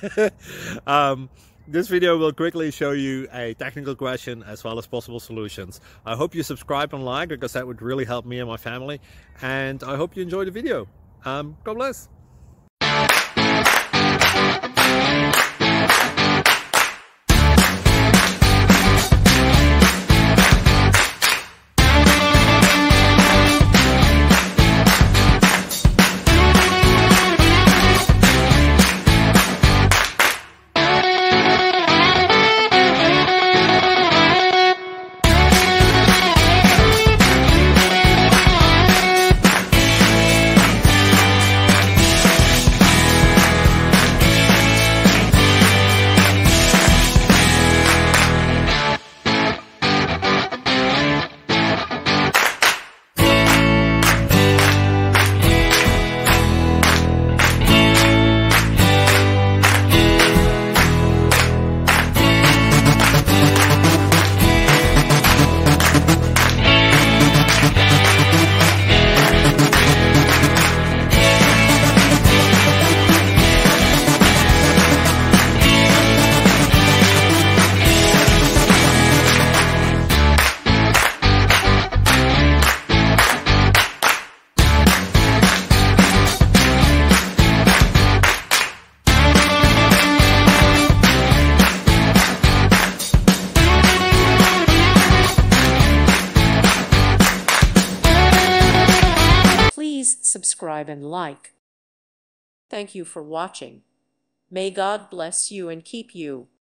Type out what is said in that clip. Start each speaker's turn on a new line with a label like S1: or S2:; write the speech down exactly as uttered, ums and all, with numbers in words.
S1: um, this video will quickly show you a technical question as well as possible solutions. I hope you subscribe and like, because that would really help me and my family. And I hope you enjoy the video. Um, God bless.
S2: Please subscribe and like. Thank you for watching. May God bless you and keep you.